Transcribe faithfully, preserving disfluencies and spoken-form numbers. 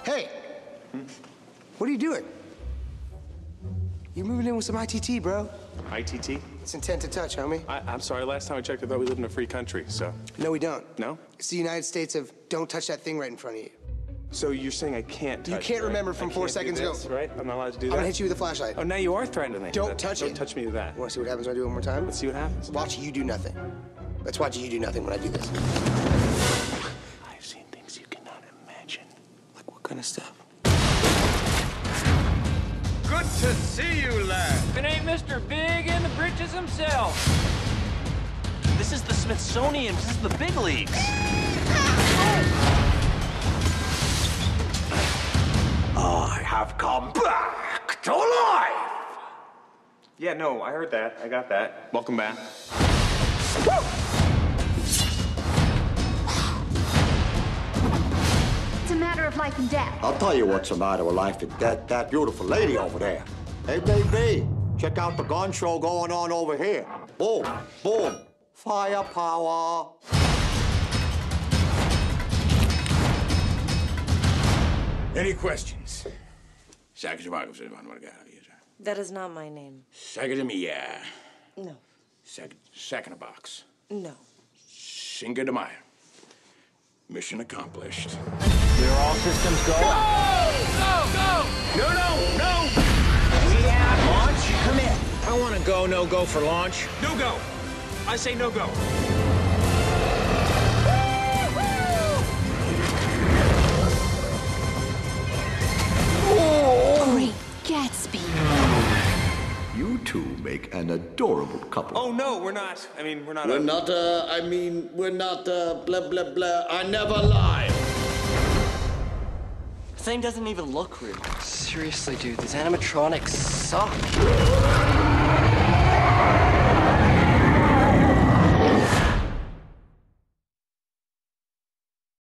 Hey, hmm? What are you doing? You're moving in with some I T T, bro. I T T? It's intent to touch, homie. I, I'm sorry, last time I checked, I thought we lived in a free country, so... No, we don't. No? It's the United States of don't touch that thing right in front of you. So you're saying I can't touch You can't it, remember right? from I four can't seconds do this, ago. Right? I'm not allowed to do that? I'm gonna hit you with a flashlight. Oh, now you are threatening me. Don't touch don't it. Don't touch me with that. You wanna see what happens when I do it one more time? Let's see what happens. Watch you do nothing. Let's watch you do nothing when I do this. I've seen things you cannot imagine. Like what kind of stuff? Good to see you, lad. It ain't Mister Big in the britches himself. This is the Smithsonian. This is the big leagues. I have come back to life. Yeah, no, I heard that. I got that. Welcome back. It's a matter of life and death. I'll tell you what's the matter with life and death. That beautiful lady over there. Hey, baby, check out the gun show going on over here. Boom, boom, firepower. Any questions? That is not my name. Sagadamia. No. Second, second box. No. Cinco de Mayo. Mission accomplished. Clear all systems go. Go! Go! Go! No, no, no! We have launch. Come in. I want to go, no go for launch. No go. I say no go. Great Gatsby. You two make an adorable couple. Oh, no, we're not. I mean, we're not... We're a... not, uh, I mean, we're not, uh, blah, blah, blah. I never lie. The thing doesn't even look real. Seriously, dude, these animatronics suck.